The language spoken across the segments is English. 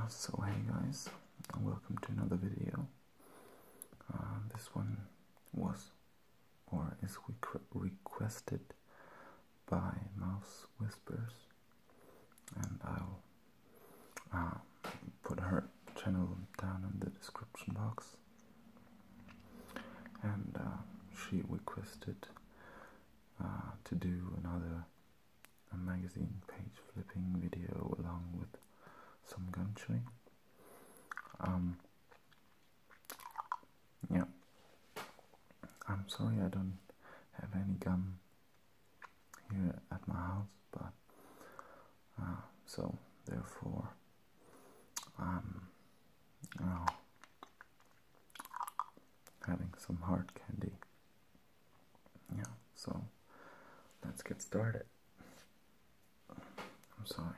So hey guys, welcome to another video. This one was or is requested by Mouse Whispers, and I'll put her channel down in the description box. And she requested to do another magazine page flipping video along with some gun chewing. Yeah, I'm sorry I don't have any gum here at my house, but so therefore I'm now having some hard candy. Yeah, so let's get started. I'm sorry.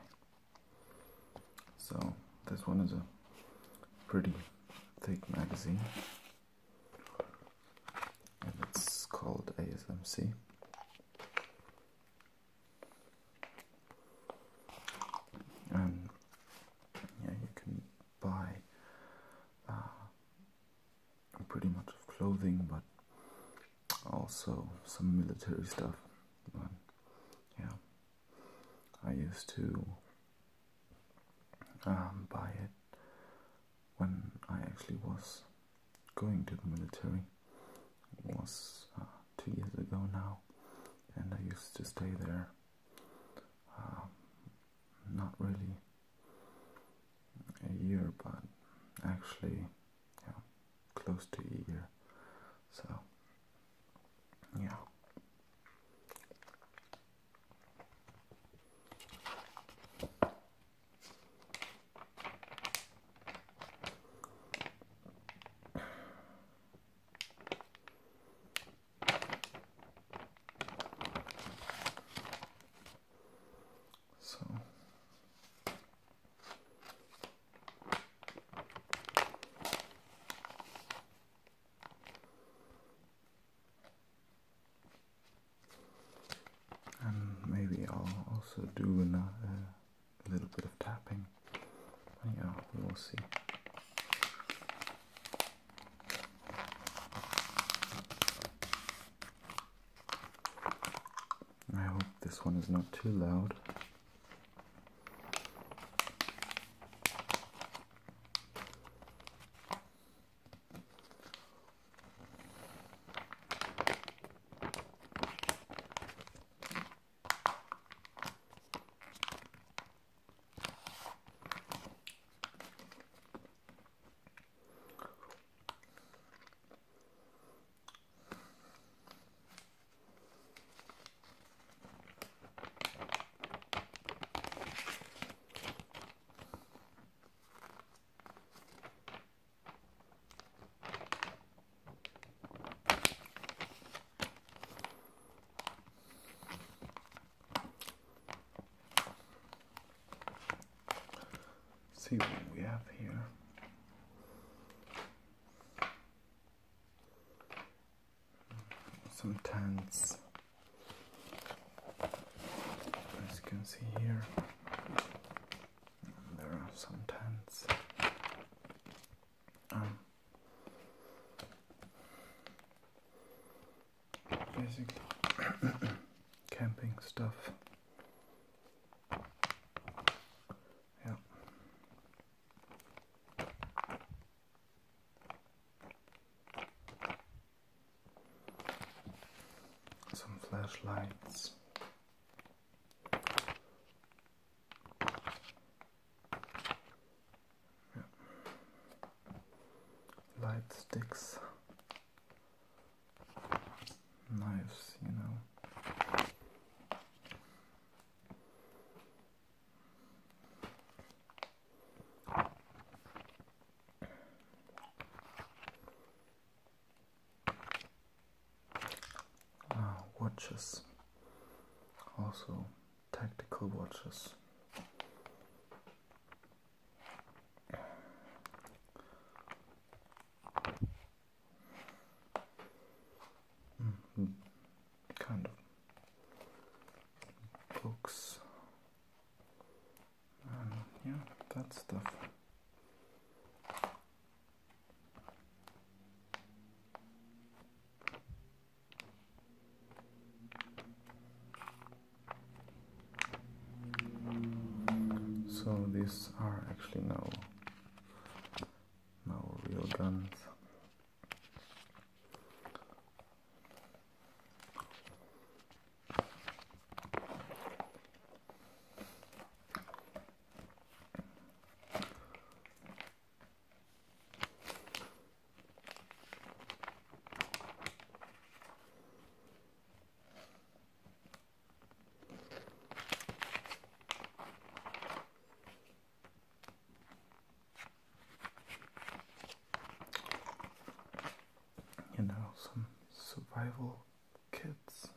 So this one is a pretty thick magazine, and it's called ASMC. And yeah, you can buy pretty much of clothing, but also some military stuff. But yeah, I used to buy it when I actually was going to the military. It was 2 years ago now, and I used to stay there not really a year, but actually close to a year. So yeah. And maybe I'll also do a little bit of tapping. Yeah, we will see. I hope this one is not too loud. See what we have here. Some tents, as you can see here. There are some tents. Basically camping stuff. Some flashlights. Yeah. Light sticks. Knives, you know. Watches, also tactical watches. Kind of books, and yeah, that stuff. these are actually no real guns. You know, some survival kits.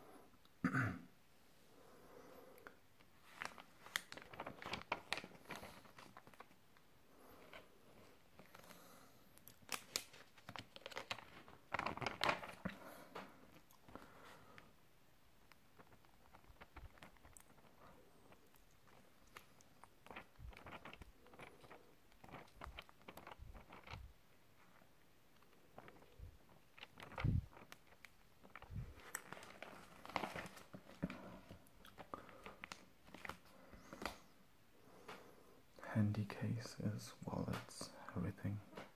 Handy cases, wallets, everything.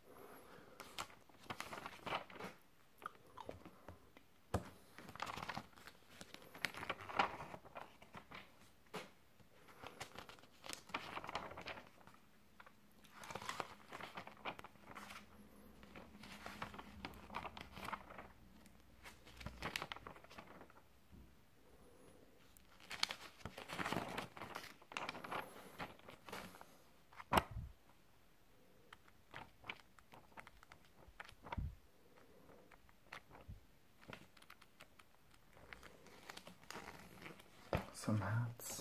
Some hats.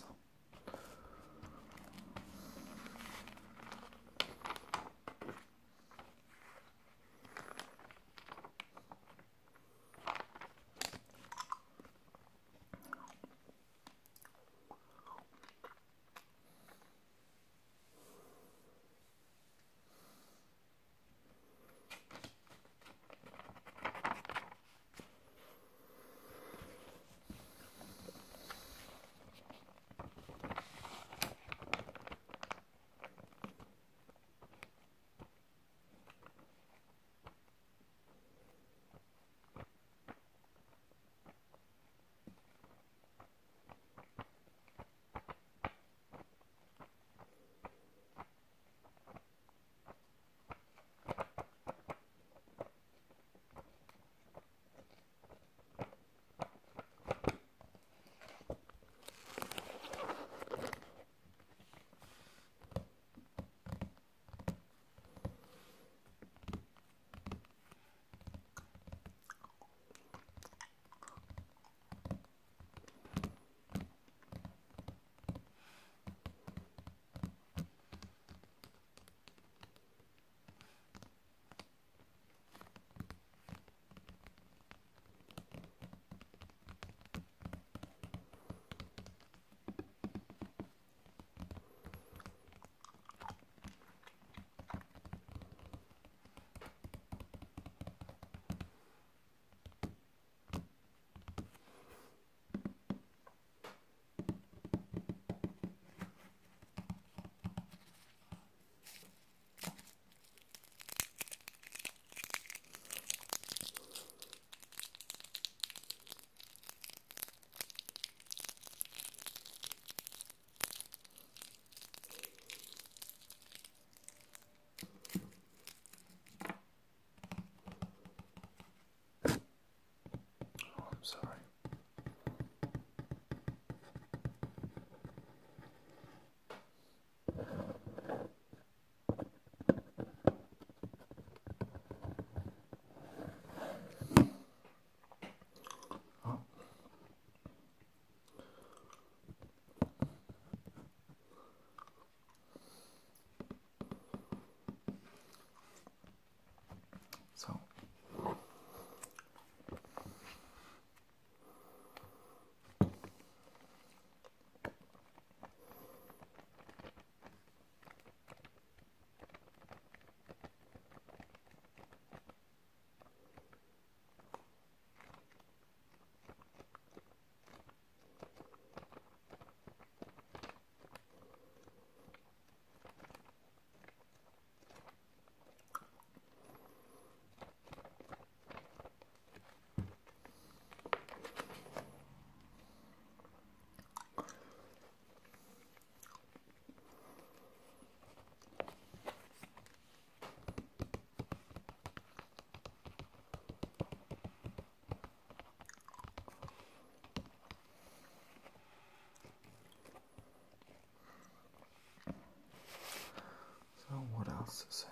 else to say?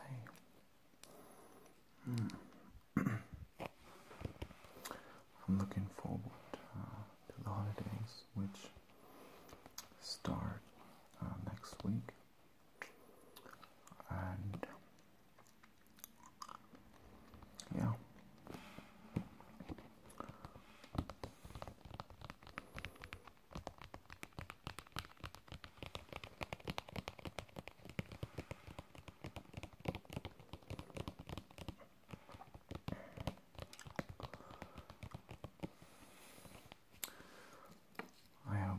I'm looking forward to the holidays, which start next week, and yeah. I hope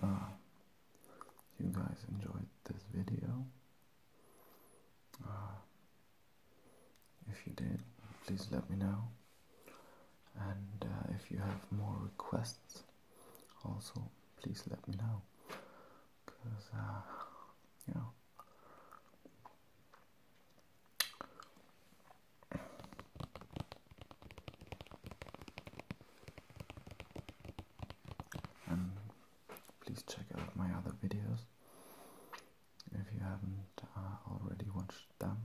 you guys enjoyed this video. If you did, please let me know. And if you have more requests, also please let me know. Because, yeah. And please check out my other videos if you haven't already watched them.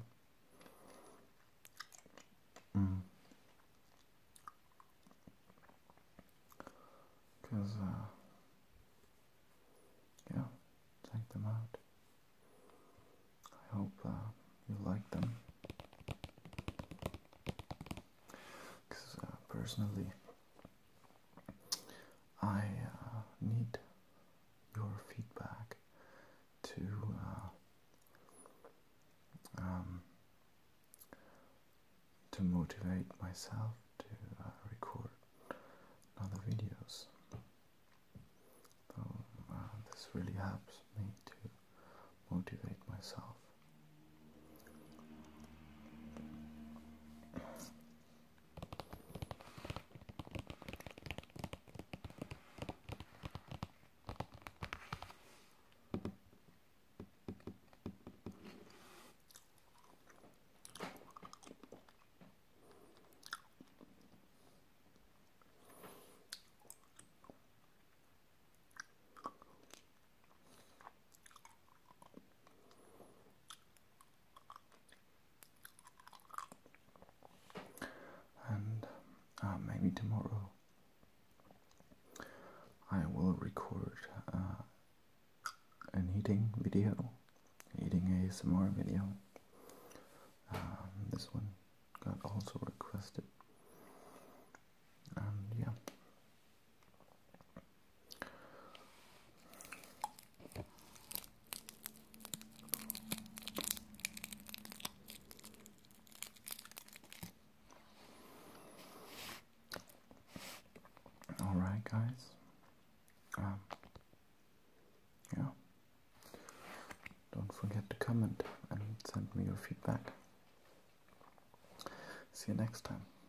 Because, yeah, check them out. I hope you like them. Because, personally, I need your feedback to motivate myself to record other videos. So this really helps me to motivate myself. And maybe tomorrow I will record an eating video, eating ASMR video. This one got also requested, and yeah. Alright guys, yeah, don't forget to comment and send me your feedback. See you next time.